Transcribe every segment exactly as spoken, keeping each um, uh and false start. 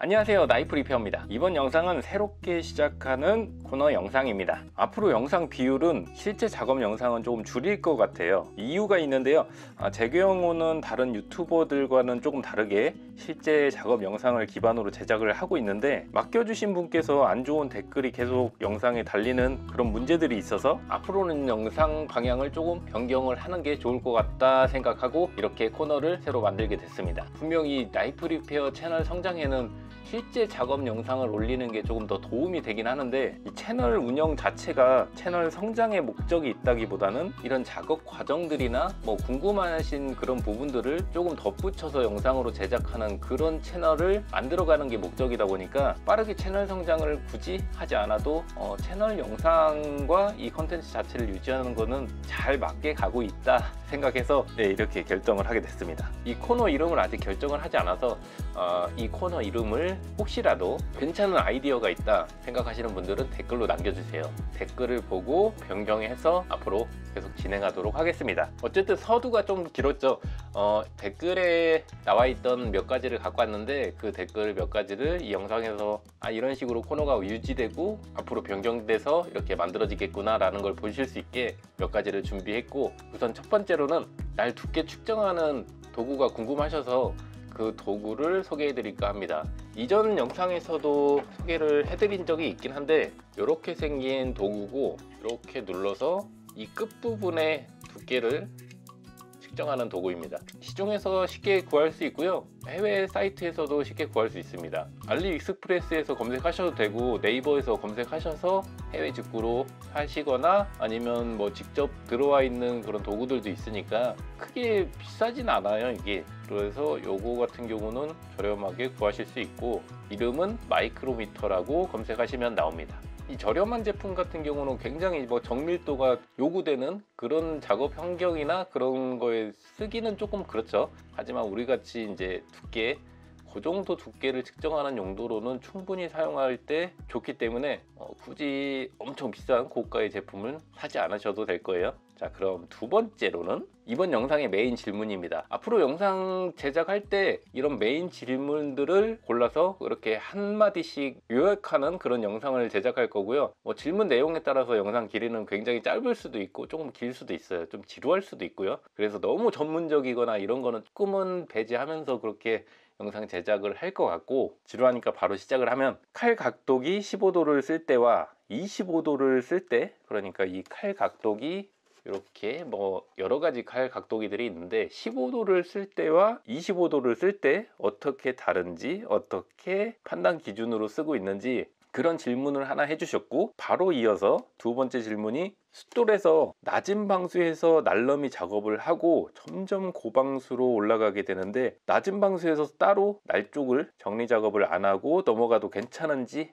안녕하세요, 나이프 리페어입니다. 이번 영상은 새롭게 시작하는 코너 영상입니다. 앞으로 영상 비율은 실제 작업 영상은 조금 줄일 것 같아요. 이유가 있는데요, 제 경우는 다른 유튜버들과는 조금 다르게 실제 작업 영상을 기반으로 제작을 하고 있는데, 맡겨주신 분께서 안 좋은 댓글이 계속 영상에 달리는 그런 문제들이 있어서 앞으로는 영상 방향을 조금 변경을 하는 게 좋을 것 같다 생각하고 이렇게 코너를 새로 만들게 됐습니다. 분명히 나이프 리페어 채널 성장에는 실제 작업 영상을 올리는 게 조금 더 도움이 되긴 하는데, 이 채널 운영 자체가 채널 성장의 목적이 있다기보다는 이런 작업 과정들이나 뭐 궁금하신 그런 부분들을 조금 덧붙여서 영상으로 제작하는 그런 채널을 만들어가는 게 목적이다 보니까 빠르게 채널 성장을 굳이 하지 않아도 어, 채널 영상과 이 컨텐츠 자체를 유지하는 거는 잘 맞게 가고 있다 생각해서 네, 이렇게 결정을 하게 됐습니다. 이 코너 이름을 아직 결정을 하지 않아서 어, 이 코너 이름을 혹시라도 괜찮은 아이디어가 있다 생각하시는 분들은 댓글로 남겨주세요. 댓글을 보고 변경해서 앞으로 계속 진행하도록 하겠습니다. 어쨌든 서두가 좀 길었죠. 어, 댓글에 나와 있던 몇 가지를 갖고 왔는데, 그 댓글 몇 가지를 이 영상에서 아 이런 식으로 코너가 유지되고 앞으로 변경돼서 이렇게 만들어지겠구나 라는 걸 보실 수 있게 몇 가지를 준비했고, 우선 첫 번째로는 날 두께 측정하는 도구가 궁금하셔서 그 도구를 소개해 드릴까 합니다. 이전 영상에서도 소개를 해드린 적이 있긴 한데, 이렇게 생긴 도구고, 이렇게 눌러서 이 끝부분의 두께를 측정하는 도구입니다. 시중에서 쉽게 구할 수 있고요, 해외 사이트에서도 쉽게 구할 수 있습니다. 알리익스프레스에서 검색하셔도 되고, 네이버에서 검색하셔서 해외 직구로 하시거나 아니면 뭐 직접 들어와 있는 그런 도구들도 있으니까 크게 비싸진 않아요 이게. 그래서 요거 같은 경우는 저렴하게 구하실 수 있고, 이름은 마이크로미터라고 검색하시면 나옵니다. 이 저렴한 제품 같은 경우는 굉장히 뭐 정밀도가 요구되는 그런 작업 환경이나 그런 거에 쓰기는 조금 그렇죠. 하지만 우리 같이 이제 두께, 그 정도 두께를 측정하는 용도로는 충분히 사용할 때 좋기 때문에 어, 굳이 엄청 비싼 고가의 제품을 사지 않으셔도 될 거예요. 자, 그럼 두 번째로는 이번 영상의 메인 질문입니다. 앞으로 영상 제작할 때 이런 메인 질문들을 골라서 이렇게 한마디씩 요약하는 그런 영상을 제작할 거고요. 뭐 질문 내용에 따라서 영상 길이는 굉장히 짧을 수도 있고 조금 길 수도 있어요. 좀 지루할 수도 있고요. 그래서 너무 전문적이거나 이런 거는 조금은 배제하면서 그렇게 영상 제작을 할 것 같고, 지루하니까 바로 시작을 하면, 칼 각도기 십오 도를 쓸 때와 이십오 도를 쓸 때, 그러니까 이 칼 각도기 이렇게 뭐 여러 가지 칼 각도기들이 있는데, 십오 도를 쓸 때와 이십오 도를 쓸 때 어떻게 다른지, 어떻게 판단 기준으로 쓰고 있는지 그런 질문을 하나 해주셨고, 바로 이어서 두 번째 질문이 숫돌에서 낮은 방수에서 날러미 작업을 하고 점점 고방수로 올라가게 되는데, 낮은 방수에서 따로 날 쪽을 정리 작업을 안 하고 넘어가도 괜찮은지,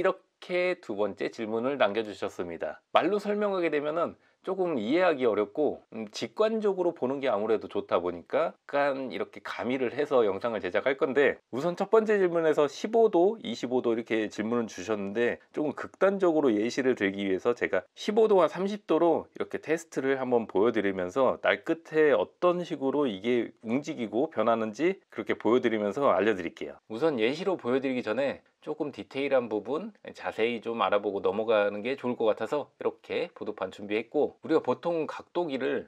이렇게 두 번째 질문을 남겨주셨습니다. 말로 설명하게 되면은 조금 이해하기 어렵고 음, 직관적으로 보는 게 아무래도 좋다 보니까 약간 이렇게 가미를 해서 영상을 제작할 건데, 우선 첫 번째 질문에서 십오 도, 이십오 도 이렇게 질문을 주셨는데, 조금 극단적으로 예시를 들기 위해서 제가 십오 도와 삼십 도로 이렇게 테스트를 한번 보여드리면서 날 끝에 어떤 식으로 이게 움직이고 변하는지 그렇게 보여드리면서 알려드릴게요. 우선 예시로 보여드리기 전에 조금 디테일한 부분 자세히 좀 알아보고 넘어가는 게 좋을 것 같아서 이렇게 보도판 준비했고, 우리가 보통 각도기를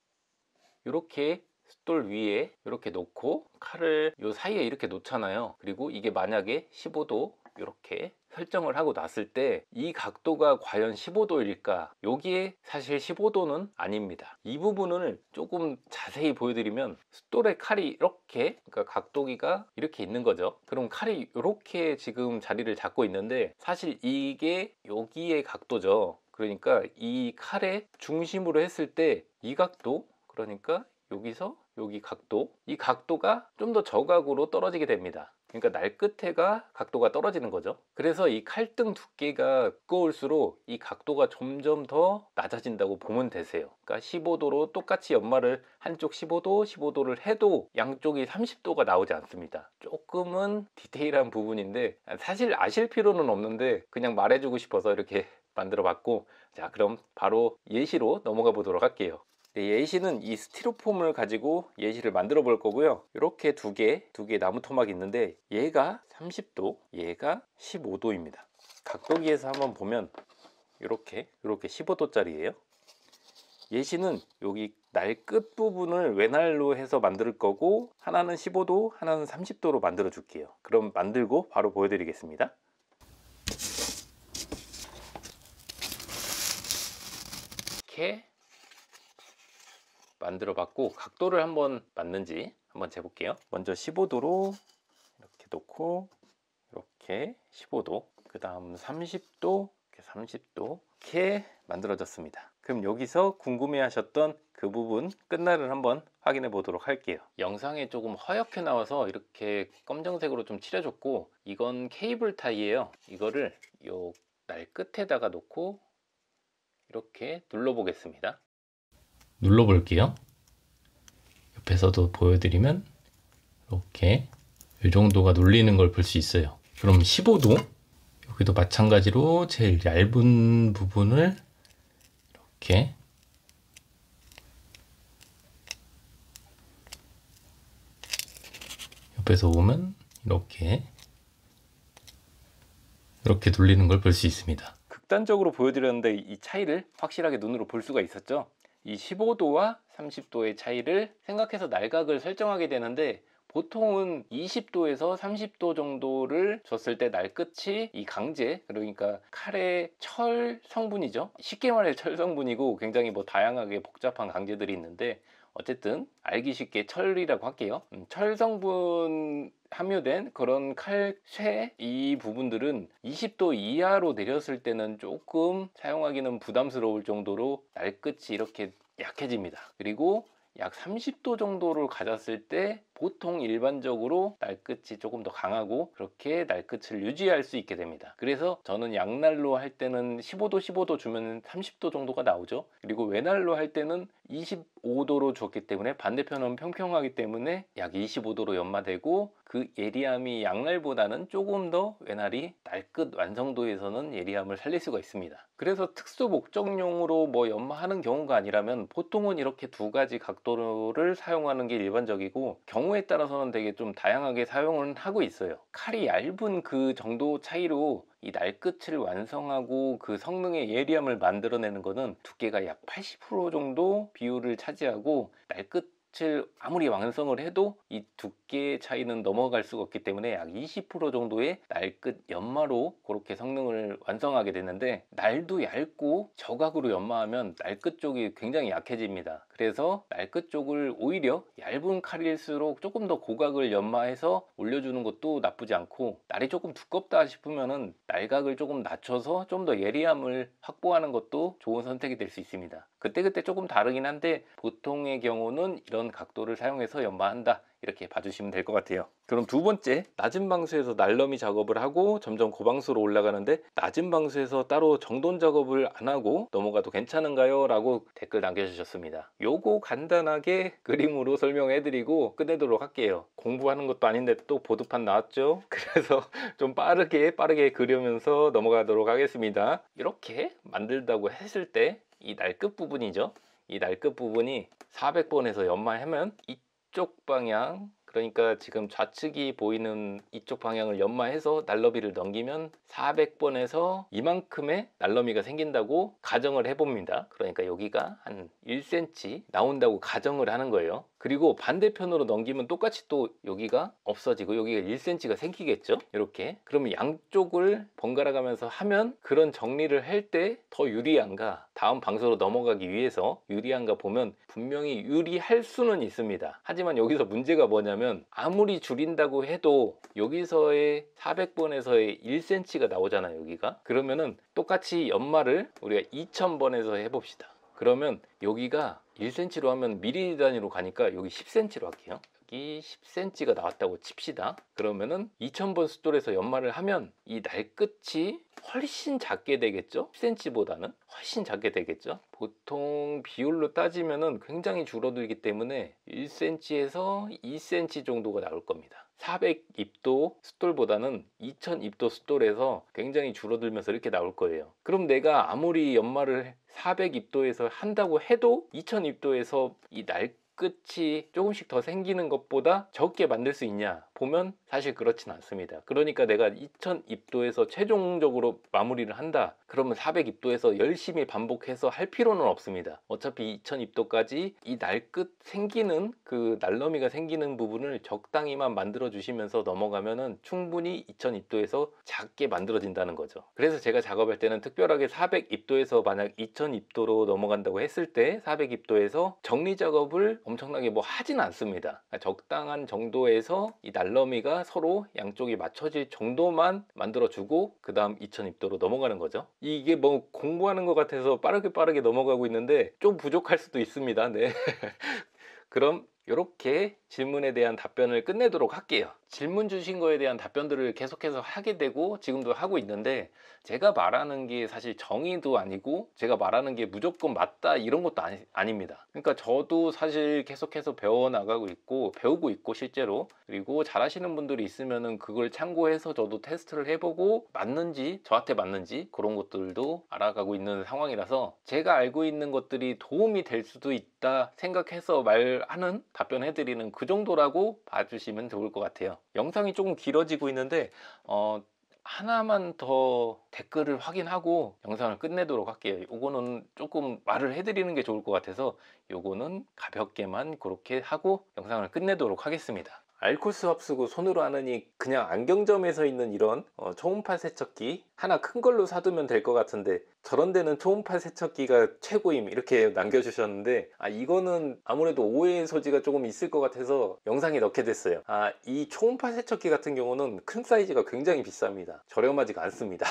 이렇게 숫돌 위에 이렇게 놓고 칼을 요 사이에 이렇게 놓잖아요. 그리고 이게 만약에 십오 도 이렇게 설정을 하고 놨을 때 이 각도가 과연 십오 도일까? 여기에 사실 십오 도는 아닙니다. 이 부분을 조금 자세히 보여드리면, 숫돌의 칼이 이렇게, 그러니까 각도기가 이렇게 있는 거죠. 그럼 칼이 이렇게 지금 자리를 잡고 있는데, 사실 이게 여기의 각도죠. 그러니까 이 칼의 중심으로 했을 때 이 각도, 그러니까 여기서 여기 각도, 이 각도가 좀 더 저각으로 떨어지게 됩니다. 그러니까 날 끝에가 각도가 떨어지는 거죠. 그래서 이 칼등 두께가 두꺼울수록 이 각도가 점점 더 낮아진다고 보면 되세요. 그러니까 십오 도로 똑같이 연말을 한쪽 십오 도, 십오 도를 해도 양쪽이 삼십 도가 나오지 않습니다. 조금은 디테일한 부분인데 사실 아실 필요는 없는데 그냥 말해주고 싶어서 이렇게 만들어 봤고, 자, 그럼 바로 예시로 넘어가 보도록 할게요. 네, 예시는 이 스티로폼을 가지고 예시를 만들어 볼 거고요. 이렇게 두 개, 두 개 나무 토막이 있는데 얘가 삼십 도, 얘가 십오 도입니다. 각도기에서 한번 보면 이렇게 이렇게 십오 도짜리예요. 예시는 여기 날 끝 부분을 외날로 해서 만들 거고 하나는 십오 도, 하나는 삼십 도로 만들어 줄게요. 그럼 만들고 바로 보여드리겠습니다. 이렇게 만들어 봤고 각도를 한번 맞는지 한번 재볼게요. 먼저 십오 도로 이렇게 놓고 이렇게 십오 도, 그 다음 삼십 도, 이렇게 삼십 도 이렇게 만들어졌습니다. 그럼 여기서 궁금해 하셨던 그 부분 끝날을 한번 확인해 보도록 할게요. 영상에 조금 허옇게 나와서 이렇게 검정색으로 좀 칠해줬고 이건 케이블 타이예요. 이거를 요 날 끝에다가 놓고 이렇게 눌러 보겠습니다. 눌러 볼게요. 옆에서도 보여드리면 이렇게 이 정도가 눌리는 걸 볼 수 있어요. 그럼 십오 도 여기도 마찬가지로 제일 얇은 부분을 이렇게 옆에서 보면 이렇게 이렇게 눌리는 걸 볼 수 있습니다. 극단적으로 보여드렸는데 이 차이를 확실하게 눈으로 볼 수가 있었죠. 이 십오 도와 삼십 도의 차이를 생각해서 날각을 설정하게 되는데 보통은 이십 도에서 삼십 도 정도를 줬을 때 날 끝이 이 강제, 그러니까 칼의 철 성분이죠. 쉽게 말해 철 성분이고 굉장히 뭐 다양하게 복잡한 강제들이 있는데 어쨌든 알기 쉽게 철이라고 할게요. 음, 철 성분 함유된 그런 칼쇠 이 부분들은 이십 도 이하로 내렸을 때는 조금 사용하기는 부담스러울 정도로 날 끝이 이렇게 약해집니다. 그리고 약 삼십 도 정도를 가졌을 때 보통 일반적으로 날끝이 조금 더 강하고 그렇게 날끝을 유지할 수 있게 됩니다. 그래서 저는 양날로 할 때는 십오 도 십오 도 주면 삼십 도 정도가 나오죠. 그리고 외날로 할 때는 이십오 도로 줬기 때문에 반대편은 평평하기 때문에 약 이십오 도로 연마되고 그 예리함이 양날보다는 조금 더 외날이 날끝 완성도에서는 예리함을 살릴 수가 있습니다. 그래서 특수 목적용으로 뭐 연마하는 경우가 아니라면 보통은 이렇게 두 가지 각도를 사용하는 게 일반적이고 경우에 따라서는 되게 좀 다양하게 사용을 하고 있어요. 칼이 얇은 그 정도 차이로 이 날끝을 완성하고 그 성능의 예리함을 만들어내는 것은 두께가 약 팔십 퍼센트 정도 비율을 차지하고 날끝 을 아무리 완성을 해도 이 두께의 차이는 넘어갈 수가 없기 때문에 약 이십 퍼센트 정도의 날끝 연마로 그렇게 성능을 완성하게 되는데 날도 얇고 저각으로 연마하면 날끝 쪽이 굉장히 약해집니다. 그래서 날끝 쪽을 오히려 얇은 칼일수록 조금 더 고각을 연마해서 올려주는 것도 나쁘지 않고 날이 조금 두껍다 싶으면은 날각을 조금 낮춰서 좀 더 예리함을 확보하는 것도 좋은 선택이 될 수 있습니다. 그때그때 조금 다르긴 한데 보통의 경우는 이런 각도를 사용해서 연마한다 이렇게 봐주시면 될 것 같아요. 그럼 두 번째, 낮은 방수에서 날러미 작업을 하고 점점 고방수로 올라가는데 낮은 방수에서 따로 정돈 작업을 안 하고 넘어가도 괜찮은가요? 라고 댓글 남겨주셨습니다. 요거 간단하게 그림으로 설명해 드리고 끝내도록 할게요. 공부하는 것도 아닌데 또 보드판 나왔죠? 그래서 좀 빠르게 빠르게 그리면서 넘어가도록 하겠습니다. 이렇게 만들다고 했을 때 이 날끝 부분이죠. 이 날끝 부분이 사백 번에서 연마하면 이쪽 방향, 그러니까 지금 좌측이 보이는 이쪽 방향을 연마해서 날러비를 넘기면 사백 번에서 이만큼의 날러미가 생긴다고 가정을 해봅니다. 그러니까 여기가 한 일 센티미터 나온다고 가정을 하는 거예요. 그리고 반대편으로 넘기면 똑같이 또 여기가 없어지고 여기가 일 센티미터가 생기겠죠. 이렇게 그러면 양쪽을 번갈아 가면서 하면 그런 정리를 할 때 더 유리한가, 다음 방수로 넘어가기 위해서 유리한가 보면 분명히 유리할 수는 있습니다. 하지만 여기서 문제가 뭐냐면 아무리 줄인다고 해도 여기서의 사백 번에서의 일 센티미터가 나오잖아요. 여기가 그러면은 똑같이 연마를 우리가 이천 번에서 해봅시다. 그러면 여기가 일 센티미터로 하면 미리 단위로 가니까 여기 십 센티미터로 할게요. 여기 십 센티미터가 나왔다고 칩시다. 그러면은 이천 번 숫돌에서 연마를 하면 이 날끝이 훨씬 작게 되겠죠. 십 센티미터보다는 훨씬 작게 되겠죠. 보통 비율로 따지면은 굉장히 줄어들기 때문에 일 센티미터에서 이 센티미터 정도가 나올 겁니다. 사백 입도 숫돌보다는 이천 입도 숫돌에서 굉장히 줄어들면서 이렇게 나올 거예요. 그럼 내가 아무리 연마를 사백 입도에서 한다고 해도 이천 입도에서 이 날 끝이 조금씩 더 생기는 것보다 적게 만들 수 있냐 보면 사실 그렇진 않습니다. 그러니까 내가 이천 입도에서 최종적으로 마무리를 한다 그러면 사백 입도에서 열심히 반복해서 할 필요는 없습니다. 어차피 이천 입도까지 이 날 끝 생기는 그 날너미가 생기는 부분을 적당히만 만들어 주시면서 넘어가면은 충분히 이천 입도에서 작게 만들어진다는 거죠. 그래서 제가 작업할 때는 특별하게 사백 입도에서 만약 이천 입도로 넘어간다고 했을 때 사백 입도에서 정리 작업을 엄청나게 뭐 하진 않습니다. 적당한 정도에서 이 날너미가 서로 양쪽이 맞춰질 정도만 만들어주고 그 다음 이천 입도로 넘어가는 거죠. 이게 뭐 공부하는 것 같아서 빠르게 빠르게 넘어가고 있는데 좀 부족할 수도 있습니다. 네. 그럼 이렇게 질문에 대한 답변을 끝내도록 할게요. 질문 주신 거에 대한 답변들을 계속해서 하게 되고 지금도 하고 있는데 제가 말하는 게 사실 정의도 아니고 제가 말하는 게 무조건 맞다 이런 것도 아니, 아닙니다. 그러니까 저도 사실 계속해서 배워나가고 있고 배우고 있고 실제로 그리고 잘하시는 분들이 있으면은 그걸 참고해서 저도 테스트를 해보고 맞는지 저한테 맞는지 그런 것들도 알아가고 있는 상황이라서 제가 알고 있는 것들이 도움이 될 수도 있다 생각해서 말하는 답변해드리는 그 정도라고 봐주시면 좋을 것 같아요. 영상이 조금 길어지고 있는데 어, 하나만 더 댓글을 확인하고 영상을 끝내도록 할게요. 요거는 조금 말을 해드리는 게 좋을 것 같아서 요거는 가볍게만 그렇게 하고 영상을 끝내도록 하겠습니다. 알코스 합수고 손으로 하느니 그냥 안경점에서 있는 이런 어, 초음파 세척기 하나 큰 걸로 사두면 될 것 같은데 저런 데는 초음파 세척기가 최고임 이렇게 남겨주셨는데 아 이거는 아무래도 오해의 소지가 조금 있을 것 같아서 영상에 넣게 됐어요. 아 이 초음파 세척기 같은 경우는 큰 사이즈가 굉장히 비쌉니다. 저렴하지가 않습니다.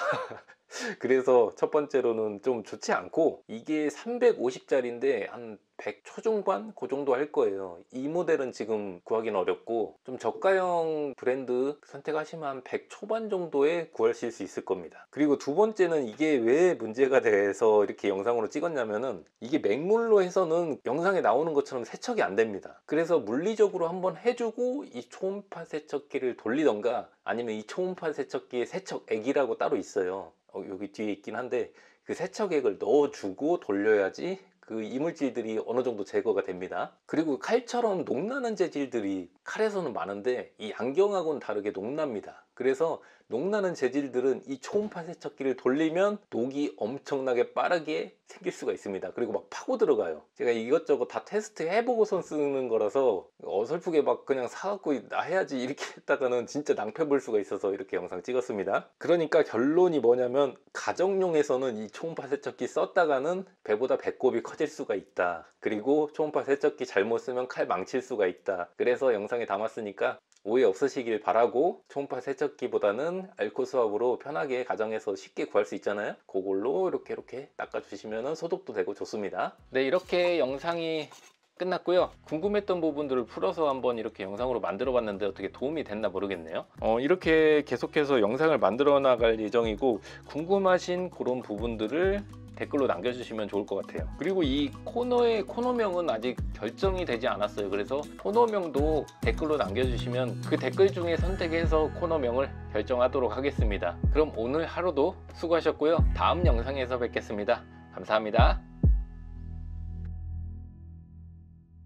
그래서 첫 번째로는 좀 좋지 않고 이게 삼백오십 짜리인데 한 백 초중반 그 정도 할 거예요. 이 모델은 지금 구하기는 어렵고 좀 저가형 브랜드 선택하시면 한 백 초반 정도에 구하실 수 있을 겁니다. 그리고 두 번째는 이게 왜 문제가 돼서 이렇게 영상으로 찍었냐면은 이게 맹물로 해서는 영상에 나오는 것처럼 세척이 안 됩니다. 그래서 물리적으로 한번 해주고 이 초음파 세척기를 돌리던가 아니면 이 초음파 세척기의 세척액이라고 따로 있어요. 어, 여기 뒤에 있긴 한데 그 세척액을 넣어주고 돌려야지 그 이물질들이 어느 정도 제거가 됩니다. 그리고 칼처럼 녹나는 재질들이 칼에서는 많은데 이 안경하고는 다르게 녹납니다. 그래서 녹나는 재질들은 이 초음파 세척기를 돌리면 녹이 엄청나게 빠르게 생길 수가 있습니다. 그리고 막 파고 들어가요. 제가 이것저것 다 테스트 해보고선 쓰는 거라서 어설프게 막 그냥 사갖고 나 해야지 이렇게 했다가는 진짜 낭패 볼 수가 있어서 이렇게 영상 찍었습니다. 그러니까 결론이 뭐냐면 가정용에서는 이 초음파 세척기 썼다가는 배보다 배꼽이 커질 수가 있다. 그리고 초음파 세척기 잘못 쓰면 칼 망칠 수가 있다. 그래서 영상에 담았으니까 오해 없으시길 바라고 초음파 세척기보다는 알코 수압으로 편하게 가정에서 쉽게 구할 수 있잖아요. 그걸로 이렇게 이렇게 닦아주시면 소독도 되고 좋습니다. 네, 이렇게 영상이 끝났고요. 궁금했던 부분들을 풀어서 한번 이렇게 영상으로 만들어 봤는데 어떻게 도움이 됐나 모르겠네요. 어, 이렇게 계속해서 영상을 만들어 나갈 예정이고 궁금하신 그런 부분들을 댓글로 남겨주시면 좋을 것 같아요. 그리고 이 코너의 코너명은 아직 결정이 되지 않았어요. 그래서 코너명도 댓글로 남겨주시면 그 댓글 중에 선택해서 코너명을 결정하도록 하겠습니다. 그럼 오늘 하루도 수고하셨고요. 다음 영상에서 뵙겠습니다. 감사합니다.